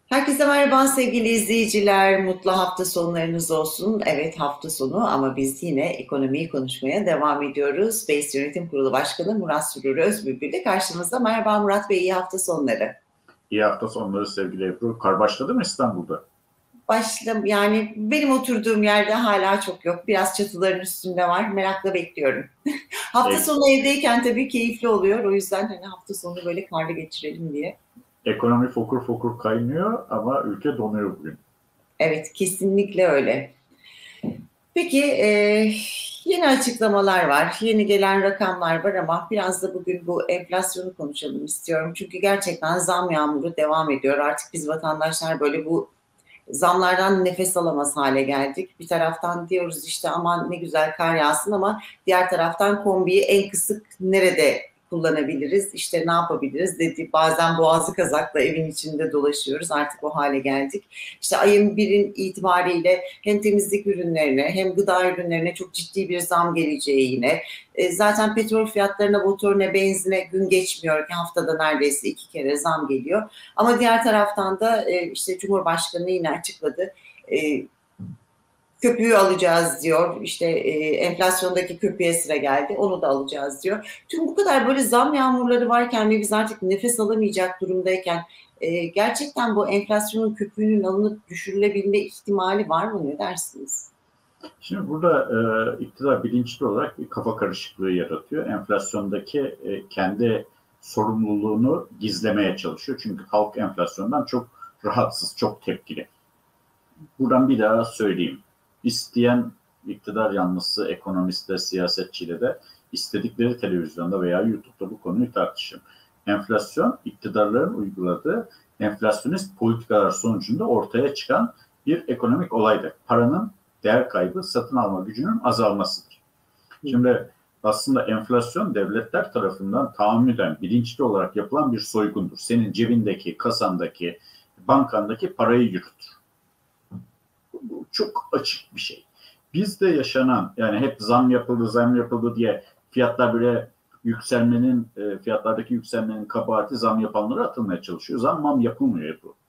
Herkese merhaba sevgili izleyiciler. Mutlu hafta sonlarınız olsun. Evet hafta sonu ama biz yine ekonomiyi konuşmaya devam ediyoruz. BES Yönetim Kurulu Başkanı Murat Sürür Özbülbül de karşımızda. Merhaba Murat Bey, iyi hafta sonları. İyi hafta sonları sevgili Ebru. Kar başladı mı İstanbul'da? Yani benim oturduğum yerde hala çok yok. Biraz çatıların üstünde var. Merakla bekliyorum. Hafta E, sonu evdeyken tabii keyifli oluyor. O yüzden hani hafta sonu böyle karlı geçirelim diye. Ekonomi fokur fokur kaynıyor ama ülke donuyor bugün. Evet, kesinlikle öyle. Peki, yeni açıklamalar var, yeni gelen rakamlar var ama biraz da bugün bu enflasyonu konuşalım istiyorum. Çünkü gerçekten zam yağmuru devam ediyor. Artık biz vatandaşlar böyle bu zamlardan nefes alamaz hale geldik. Bir taraftan diyoruz işte aman ne güzel kar yağsın ama diğer taraftan kombiyi en kısık nerede kullanabiliriz, işte ne yapabiliriz dedi. Bazen boğazlı kazakla evin içinde dolaşıyoruz. Artık o hale geldik. İşte ayın birin itibariyle hem temizlik ürünlerine hem gıda ürünlerine çok ciddi bir zam geleceği yine. Zaten petrol fiyatlarına, motorine, benzine gün geçmiyor ki haftada neredeyse 2 kere zam geliyor. Ama diğer taraftan da işte Cumhurbaşkanı yine açıkladı. E, Köpüğü alacağız diyor. İşte enflasyondaki köpüğe sıra geldi. Onu da alacağız diyor. Tüm bu kadar böyle zam yağmurları varken ve biz artık nefes alamayacak durumdayken gerçekten bu enflasyonun köpüğünün alınıp düşürülebilme ihtimali var mı? Ne dersiniz? Şimdi burada iktidar bilinçli olarak bir kafa karışıklığı yaratıyor. Enflasyondaki kendi sorumluluğunu gizlemeye çalışıyor. Çünkü halk enflasyondan çok rahatsız, çok tepkili. Buradan bir daha söyleyeyim. İsteyen iktidar yanlısı ekonomistle, siyasetçiyle de istedikleri televizyonda veya YouTube'da bu konuyu tartışın. Enflasyon, iktidarların uyguladığı enflasyonist politikalar sonucunda ortaya çıkan bir ekonomik olaydır. Paranın değer kaybı, satın alma gücünün azalmasıdır. Şimdi aslında enflasyon devletler tarafından tahammüden, bilinçli olarak yapılan bir soygundur. Senin cebindeki, kasandaki, bankandaki parayı yürütür. Bu çok açık bir şey. Bizde yaşanan, yani hep zam yapıldı diye fiyatlar böyle yükselmenin, fiyatlardaki yükselmenin kabahati zam yapanlara atılmaya çalışıyor. Zam yapılmıyor bu.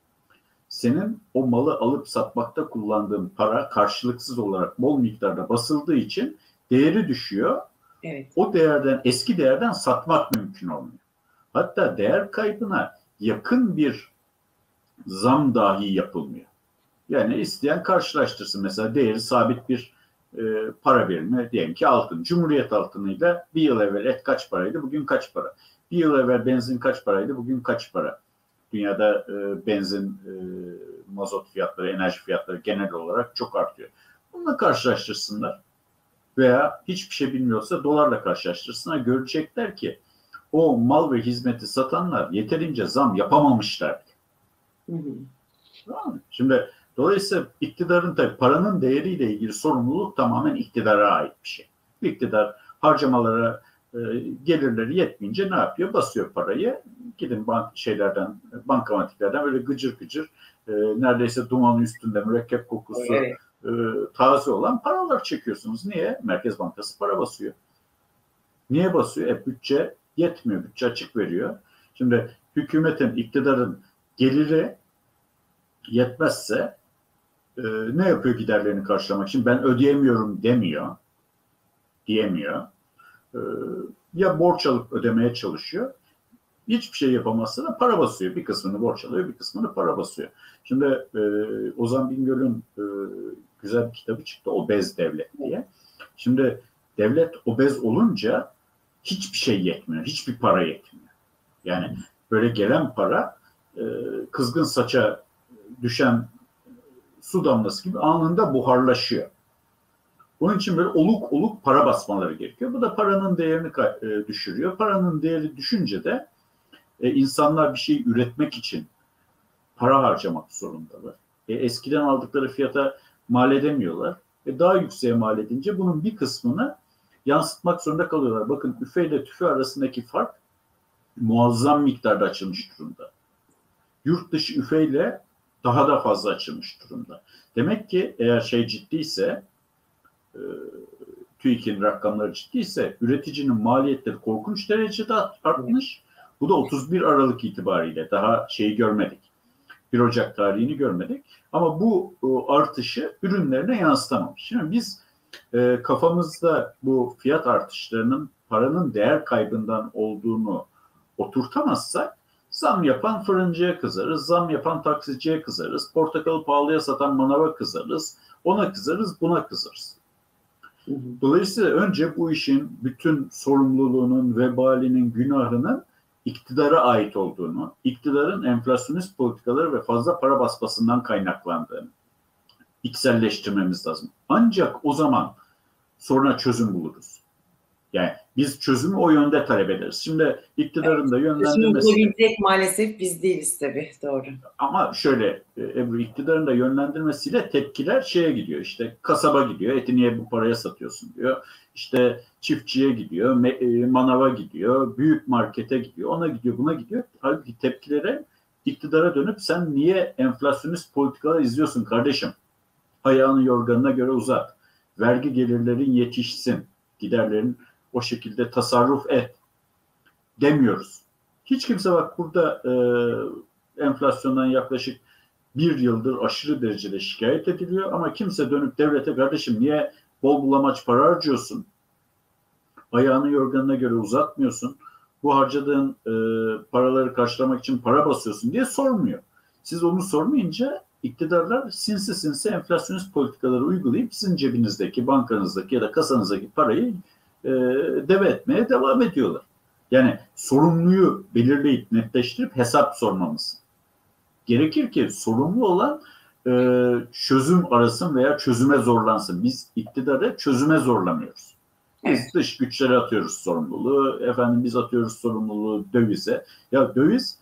Senin o malı alıp satmakta kullandığın para karşılıksız olarak bol miktarda basıldığı için değeri düşüyor. Evet. O değerden, eski değerden satmak mümkün olmuyor. Hatta değer kaybına yakın bir zam dahi yapılmıyor. Yani isteyen karşılaştırsın. Mesela değeri sabit bir para birimi, diyelim ki altın. Cumhuriyet altınıyla bir yıl evvel et kaç paraydı, bugün kaç para? Bir yıl evvel benzin kaç paraydı, bugün kaç para? Dünyada benzin, mazot fiyatları, enerji fiyatları genel olarak çok artıyor. Bununla karşılaştırsınlar. Veya hiçbir şey bilmiyorsa dolarla karşılaştırsınlar. Görecekler ki o mal ve hizmeti satanlar yeterince zam yapamamışlar. Hı hı. Tamam mı? Şimdi dolayısıyla iktidarın tabii paranın değeriyle ilgili sorumluluk tamamen iktidara ait bir şey. İktidar harcamalara gelirleri yetmeyince ne yapıyor? Basıyor parayı. Gidin bankamatiklerden böyle gıcır gıcır neredeyse dumanın üstünde mürekkep kokusu Evet. e, taze olan paralar çekiyorsunuz. Niye? Merkez Bankası para basıyor. Niye basıyor? Bütçe yetmiyor. Bütçe açık veriyor. Şimdi hükümetin, iktidarın geliri yetmezse ne yapıyor giderlerini karşılamak için? Ben ödeyemiyorum diyemiyor. E, Ya borç alıp ödemeye çalışıyor. Hiçbir şey yapamazsa da para basıyor. Bir kısmını borç alıyor, bir kısmını para basıyor. Şimdi Ozan Bingöl'ün güzel bir kitabı çıktı, Obez Devlet diye. Şimdi devlet obez olunca hiçbir şey yetmiyor, hiçbir para yetmiyor. Yani böyle gelen para kızgın saça düşen su damlası gibi anında buharlaşıyor. Bunun için böyle oluk oluk para basmaları gerekiyor. Bu da paranın değerini düşürüyor. Paranın değeri düşünce de insanlar bir şey üretmek için para harcamak zorundalar. Eskiden aldıkları fiyata mal edemiyorlar. Daha yükseğe mal edince bunun bir kısmını yansıtmak zorunda kalıyorlar. Bakın üfe ile tüfe arasındaki fark muazzam miktarda açılmış durumda. Yurt dışı üfeyle daha da fazla açılmış durumda. Demek ki eğer şey ciddiyse, TÜİK'in rakamları ciddiyse üreticinin maliyetleri korkunç derecede artmış. Bu da 31 Aralık itibariyle, daha şeyi görmedik. 1 Ocak tarihini görmedik. Ama bu artışı ürünlerine yansıtamamış. Şimdi biz kafamızda bu fiyat artışlarının paranın değer kaybından olduğunu oturtamazsak zam yapan fırıncıya kızarız, zam yapan taksiciye kızarız, portakalı pahalıya satan manava kızarız, ona kızarız, buna kızarız. Dolayısıyla önce bu işin bütün sorumluluğunun, vebalinin, günahının iktidara ait olduğunu, iktidarın enflasyonist politikaları ve fazla para basmasından kaynaklandığını içselleştirmemiz lazım. Ancak o zaman sonra çözüm buluruz. Yani biz çözümü o yönde talep ederiz. Şimdi iktidarın da yönlendirmesi... Bulabilecek maalesef biz değiliz tabii, doğru. Ama şöyle Ebru, iktidarın da yönlendirmesiyle tepkiler şeye gidiyor. İşte kasaba gidiyor, eti niye bu paraya satıyorsun diyor. İşte çiftçiye gidiyor, manava gidiyor, büyük markete gidiyor, ona gidiyor, buna gidiyor. Halbuki tepkilere iktidara dönüp sen niye enflasyonist politikalar izliyorsun kardeşim? Ayağını yorganına göre uzat. Vergi gelirlerin yetişsin. Giderlerin o şekilde tasarruf et demiyoruz. Hiç kimse bak burada enflasyondan yaklaşık 1 yıldır aşırı derecede şikayet ediliyor ama kimse dönüp devlete kardeşim niye bol bulamaç para harcıyorsun? Ayağını yorganına göre uzatmıyorsun. Bu harcadığın paraları karşılamak için para basıyorsun diye sormuyor. Siz onu sormayınca iktidarlar sinsi sinsi enflasyonist politikaları uygulayıp sizin cebinizdeki, bankanızdaki ya da kasanızdaki parayı deve etmeye devam ediyorlar. Yani sorumluyu belirleyip netleştirip hesap sormamız gerekir ki sorumlu olan çözüm arasın veya çözüme zorlansın. Biz iktidarı çözüme zorlamıyoruz. Biz dış güçlere atıyoruz sorumluluğu. Efendim biz atıyoruz sorumluluğu dövize. Ya döviz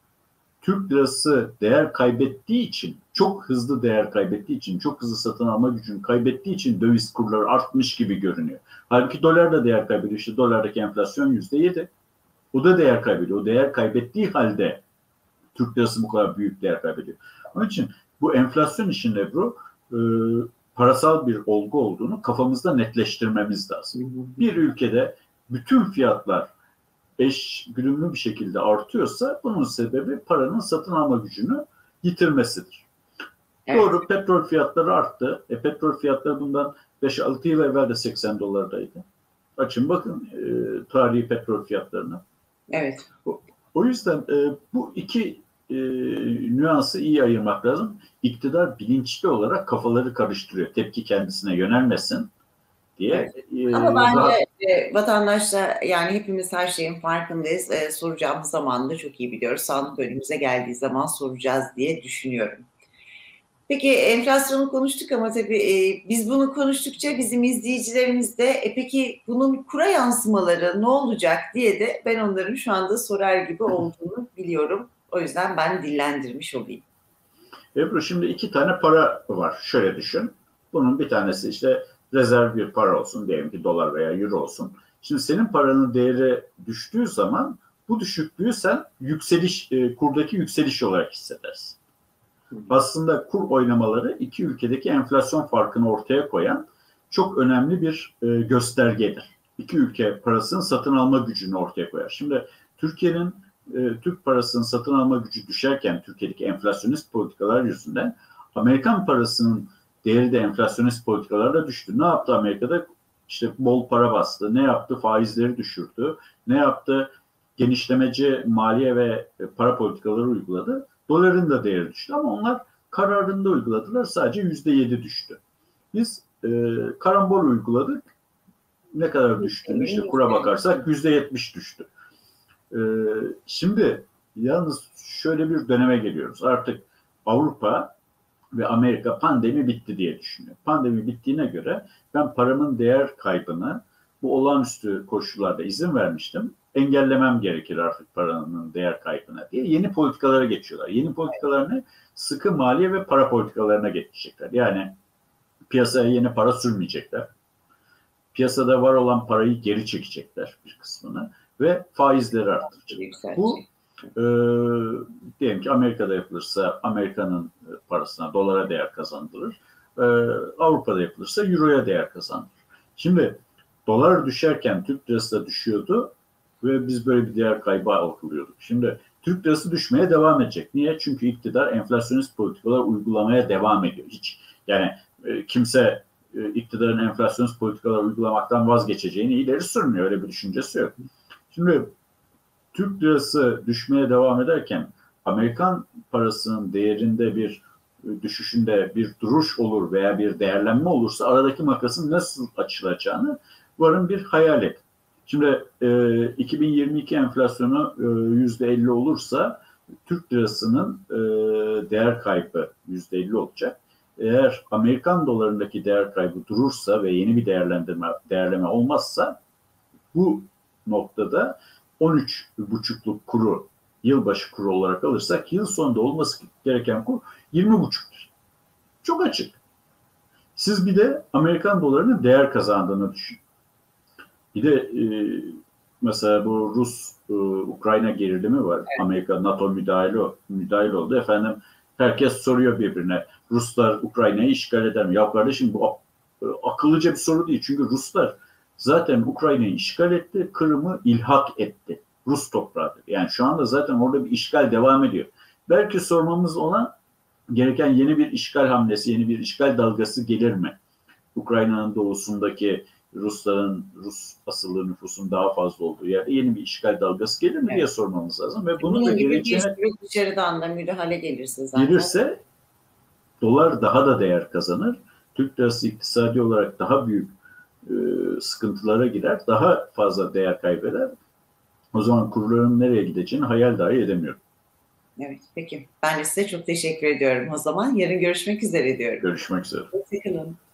Türk lirası değer kaybettiği için, çok hızlı değer kaybettiği için, çok hızlı satın alma gücünü kaybettiği için döviz kurları artmış gibi görünüyor. Halbuki dolar da değer kaybediyor. İşte dolardaki enflasyon %7. O da değer kaybediyor. O değer kaybettiği halde Türk lirası bu kadar büyük değer kaybediyor. Onun için bu enflasyon işin Ebru parasal bir olgu olduğunu kafamızda netleştirmemiz lazım. Bir ülkede bütün fiyatlar güdümlü bir şekilde artıyorsa bunun sebebi paranın satın alma gücünü yitirmesidir. Evet. Doğru, petrol fiyatları arttı. Petrol fiyatları bundan 5-6 yıl evvel de 80 dolardaydı. Açın bakın tarihi petrol fiyatlarına. Evet. O yüzden bu iki nüansı iyi ayırmak lazım. İktidar bilinçli olarak kafaları karıştırıyor. Tepki kendisine yönelmesin diye. Evet. Ama bence vatandaşla yani hepimiz her şeyin farkındayız. Soracağımız zaman da çok iyi biliyoruz. Sandık önümüze geldiği zaman soracağız diye düşünüyorum. Peki enflasyonu konuştuk ama tabii biz bunu konuştukça bizim izleyicilerimiz de peki bunun kura yansımaları ne olacak diye de ben onların şu anda sorar gibi olduğunu biliyorum. O yüzden ben dillendirmiş olayım. Ebru şimdi 2 tane para var. Şöyle düşün. Bunun bir tanesi işte rezerv bir para olsun. Diyelim ki dolar veya euro olsun. Şimdi senin paranın değeri düştüğü zaman bu düşüklüğü sen kurdaki yükseliş olarak hissedersin. Aslında kur oynamaları iki ülkedeki enflasyon farkını ortaya koyan çok önemli bir göstergedir. İki ülke parasının satın alma gücünü ortaya koyar. Şimdi Türkiye'nin Türk parasının satın alma gücü düşerken Türkiye'deki enflasyonist politikalar yüzünden Amerikan parasının değeri de enflasyonist politikalarla düştü. Ne yaptı Amerika'da? İşte bol para bastı. Ne yaptı? Faizleri düşürdü. Ne yaptı? Genişlemeci maliye ve para politikaları uyguladı. Doların da değeri düştü ama onlar kararında uyguladılar. Sadece %7 düştü. Biz karambol uyguladık. Ne kadar düştüğünü işte kura bakarsak %70 düştü. Şimdi yalnız şöyle bir döneme geliyoruz. Artık Avrupa ve Amerika pandemi bitti diye düşünüyor. Pandemi bittiğine göre ben paramın değer kaybını bu olağanüstü koşullarda izin vermiştim. Engellemem gerekir artık paranın değer kaybına diye yeni politikalara geçiyorlar. Yeni politikalar ne? Sıkı maliye ve para politikalarına geçecekler. Yani piyasaya yeni para sürmeyecekler. Piyasada var olan parayı geri çekecekler bir kısmını ve faizleri artıracaklar. Bu diyelim ki Amerika'da yapılırsa Amerika'nın parasına, dolara değer kazandırır. Avrupa'da yapılırsa euroya değer kazandırır. Şimdi dolar düşerken Türk lirası da düşüyordu ve biz böyle bir değer kaybı algılıyorduk. Şimdi Türk lirası düşmeye devam edecek. Niye? Çünkü iktidar enflasyonist politikalar uygulamaya devam ediyor. Hiç yani kimse iktidarın enflasyonist politikalar uygulamaktan vazgeçeceğini ileri sürmüyor. Öyle bir düşüncesi yok. Şimdi Türk lirası düşmeye devam ederken Amerikan parasının değerinde bir düşüşünde bir duruş olur veya bir değerlenme olursa aradaki makasın nasıl açılacağını varın bir hayal et. Şimdi 2022 enflasyonu %50 olursa Türk lirasının değer kaybı %50 olacak. Eğer Amerikan dolarındaki değer kaybı durursa ve yeni bir değerleme olmazsa bu noktada 13,5'luk kuru yılbaşı kuru olarak alırsak yıl sonunda olması gereken kur 20,5'tur. Çok açık. Siz bir de Amerikan dolarının değer kazandığını düşünün. Bir de mesela bu Rus-Ukrayna gerilimi var. Evet. Amerika, NATO müdahil oldu. Efendim herkes soruyor birbirine. Ruslar Ukrayna'yı işgal eder mi? Ya kardeşim bu akıllıca bir soru değil. Çünkü Ruslar zaten Ukrayna'yı işgal etti. Kırım'ı ilhak etti. Rus toprağıdır. Yani şu anda zaten orada bir işgal devam ediyor. Belki sormamız ona gereken yeni bir işgal hamlesi, yeni bir işgal dalgası gelir mi? Ukrayna'nın doğusundaki Rus asıllı nüfusun daha fazla olduğu yerde yeni bir işgal dalgası gelir mi diye sormamız lazım. Ve bunu da geleceğine dışarıdan da müdahale gelirse zaten. Gelirse dolar daha da değer kazanır. Türk lirası iktisadi olarak daha büyük sıkıntılara girer. Daha fazla değer kaybeder. O zaman kurların nereye gideceğini hayal dahi edemiyorum. Evet, peki. Ben de size çok teşekkür ediyorum o zaman. Yarın görüşmek üzere diyorum. Görüşmek üzere. Hoşçakalın.